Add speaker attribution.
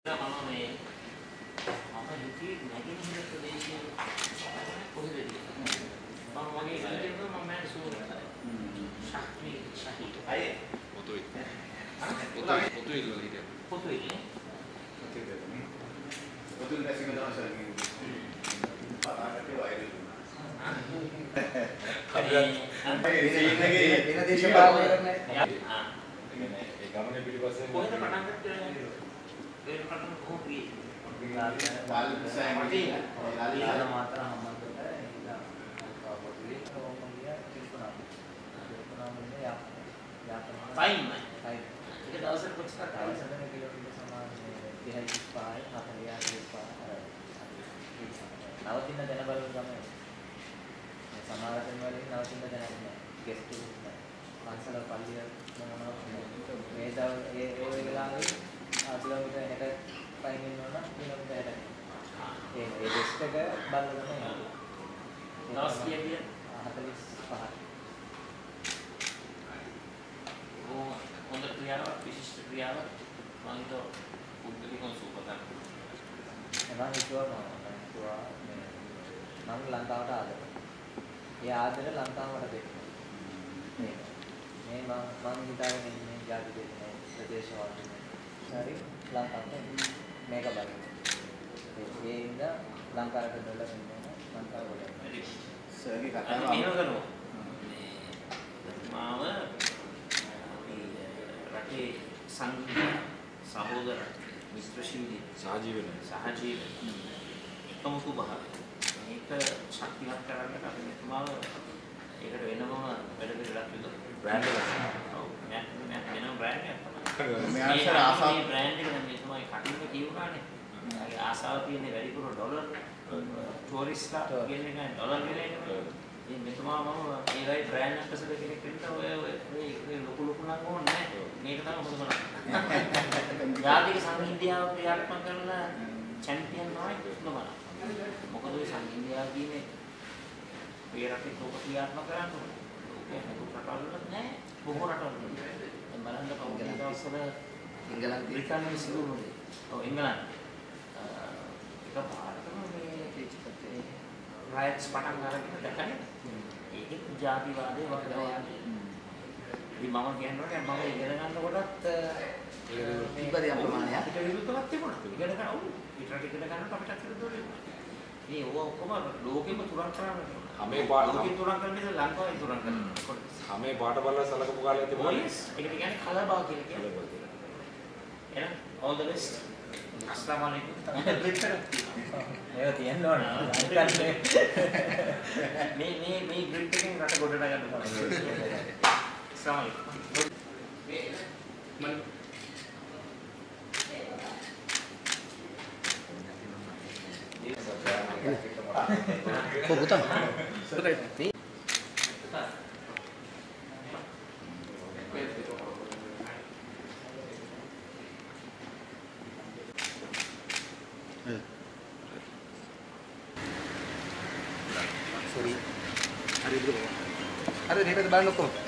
Speaker 1: මේ මම හිතේ නැගිටින ප්‍රදේශයේ කොහෙද මම වගේ හිතේ මම මම සූරා ශක්ති අය පොතේ පොතේ ඉල්ල හිතේ පොතේ දැසිම දවසකින් පාරකට වයිරල් වෙන දේශපාලනය කරන්නේ ඒ ගමනේ පිටිපස්සේ කොහෙද පටන් ගත්තේ ඒ පටන් කොහොමද लाल सैमटी लाल मात्रा हम तो है इधर पॉपुलर तो हम ये किसको नाम है या फाइन ये तो अवसर कुछ का अवसर में किलोमीटर समान है 35 हाथलिया 35 नवतीन जन बल गमे समारंभ वाले नवतीन जन गेस्ट मानसल पल्ली मेदा ये वेला किलोमीटर है फाइन इन्होंने किलोमीटर है ये गेस्ट का बल गमे नॉस किया भी हाथलिस पहाड़ वो उधर क्रिया विशिष्ट क्रिया मान तो उधर को सुपता එමන් හිතුවා මම ලංකාවට ආදරේ. ඒ ආදරේ ලංකාවට දෙන්න. මේ මම හිතාගෙන ඉන්නේ ජාති දෙන්නේ ප්‍රදේශවාදී. හරි ලංකාවට මේක බලන්න. ඒ ඉඳ ලංකාවට ඩොලර් ඉන්නේ ලංකාවට. සර්ගේ කතාව මෙහෙම කරනවා. මාව රටේ සංගීත සහෝදර මිත්‍රශීලී සහජීවන එකමුතු භාවය මේක ශක්තිමත් කරගන්නට අපි මෙතුමාව ඒකට වෙනම වැඩ පිළිවෙලක් යොදලා බ්‍රෑන්ඩ් එකක් ඔව් මම වෙනම බ්‍රෑන්ඩ් එකක් තමයි මේ ආසාව ආසාව බ්‍රෑන්ඩ් එක නම් මෙතුමා කටින්ම කියුණානේ ඒ ආසාව තියෙන්නේ වැඩිපුර ඩොලර් ටූරිස්ට්ලා කියන එක ඩොලර් කියන එක මේ මෙතුමා මම ඒ වගේ බ්‍රෑන්ඩ් ඇම්බැසඩර් කෙනෙක් වෙන්න ඔය ලොකු නම් ඕනේ නැහැ මේක තමයි හොඳම නම් ජාතික සංහිඳියාව ක්‍රියාත්මක කරන චැම්පියන් තමයි කුස්නමන. මොකද ඔය සංහිඳියාව කියන්නේ මේ රටේ කෝප ක්‍රියාත්මක කරන්නේ. ඒක රටවල නෑ බොහෝ රටවල. දැන් බලන්න කවුරුද දවස්වල ඉංගලන්තේ බ්‍රිතාන්‍යයේ සිදුවුනේ. ඔව් ඉංගලන්ත. ඒක පාරටම මේ පිටිපස්සේ රයිට්ස් පටන් ගන්න දැක්කනේ. ඒකේ ජාතිවාදයේ වගේවාදී. ඉතින් මම කියනකොට මම ඉගෙන ගන්නකොටත් තිබ්බද යම් ප්‍රමාණයක් අපිට විරුද්ධවක් තිබුණා. ඉගෙන ගන්න ඕනේ. ඊටට ඉගෙන ගන්නට අපිට විරුද්ධව මේ ඔක්කොම ලෝකෙම තුරන් කරන්නේ. හැම ලෝකෙම තුරන් කරන්නේ ලංකාවේ තුරන් කරන්නේ. හැම පාට බලලා සලකපු කාලයක් තිබුණා. ඒකට කියන්නේ කලබා කියලා කියන්නේ. එහෙනම් all the best. अस्सलाम वालेकुम. ඒක තියන්න ඕන. මේ ග්‍රිඩ් එකෙන් රට ගොඩට ගන්න තමයි. अस्सलाम वालेकुम. मन kok buta? Betul. Sorry. Hari dulu. Ada di depan balon kok.